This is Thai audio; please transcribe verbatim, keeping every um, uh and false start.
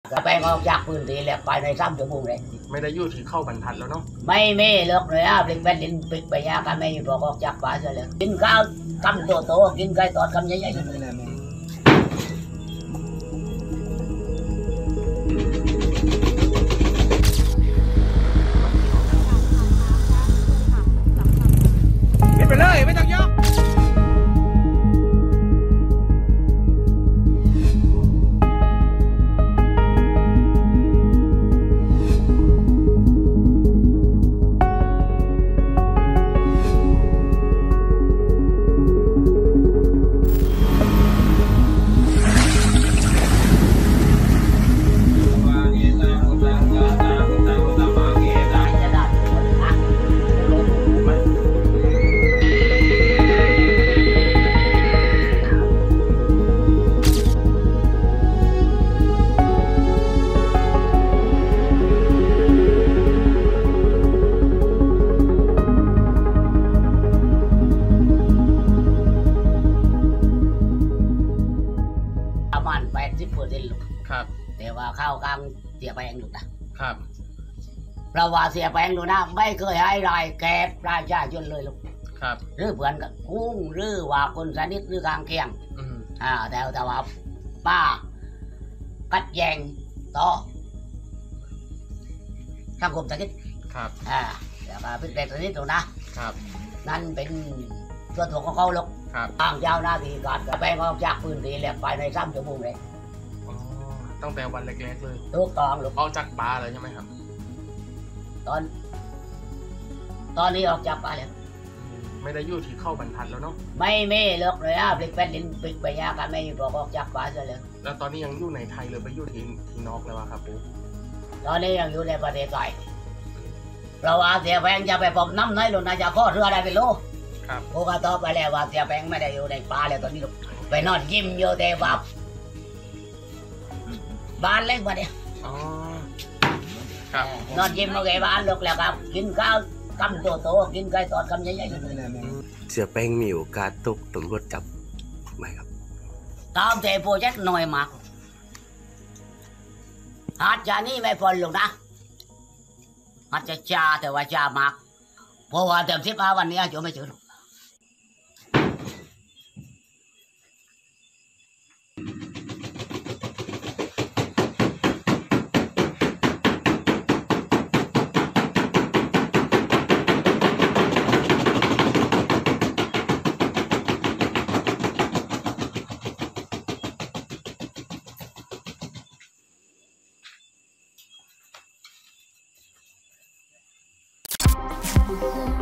กระแปงออกจากพื้นที่แหลกไปในสามชั่วโมงเลยไม่ได้ยุ่ที่เข้าบรรทัดแล้วเนาะไม่ไม่เลิกเลยอ่ะพลิกแผ่นดินปิดไปยากันไม่พอออกจากป่าเสียเลยกินข้าวคำโตโตกินไก่ตอดคำใหญ่ๆไปเลยไม่ต้องยกแต่ว่าข้าวกลางเสียแปลงอยู่นะครับเพราะว่าเสียแปลงอยู่นะไม่เคยให้รายแกบรายชาชนเลยลูกครับหรือเพื่อนกับกุ้งหรือว่าคนสนิทหรือกลางเคียงอ่าแต่แต่ว่าป้ากัดแยงต่อทางกลุ่มสนิทครับอ่าแต่ว่าเป็นแต่สนิทตรงนะครับนั่นเป็นส่วนตัวของเขาลูกครับทางเจ้าหน้าที่การกระแปงออกจากพื้นที่แหลกไปในสามชั่วโมงเลยตั้งแต่วันแรกๆเลยถูกต้องลูกออกจากป่าเลยใช่ไหมครับตอนตอนนี้ออกจากป่าแล้วไม่ได้ยุ่ที่เข้าบรรทัดแล้วเนาะไม่ไม่เลิกเลยอ่ะพลิกแผ่นดินปิดไปยากันไม่พอออกจากป่าเสียเลยแล้วตอนนี้ยังอยู่ในไทยเลยไปอยู่ที่ที่นอกเลยวะครับปุ๊ตอนนี้ยังอยู่ในประเทศไทยเราว่าเสียแปงจะไปพบน้ำน้อยลงนะจะข้อเรือได้เป็นโลครับโอ้ก็ตอบไปแล้วว่าเสียแปงไม่ได้อยู่ในป่าแล้วตอนนี้ไปนอนยิ้มอยู่แต่ว่าบ้านเล็กบ้านเดียวอนอนยิ้มโอเคบ้านลูกแล้วครับกินข้าวคำโตโตกินไก่ตอดคำใหญ่ๆเสียแป้งมีโอกาสตกตำรวจจับไหมครับตามใจโปรเจกต์หน่อยมากอาจจะนี่ไม่พอลูกนะอาจจะจ้าแต่ว่าจ้ามากเพราะว่าเต็มสิบห้าวันนี้จะไม่เจอหรอก Thank you.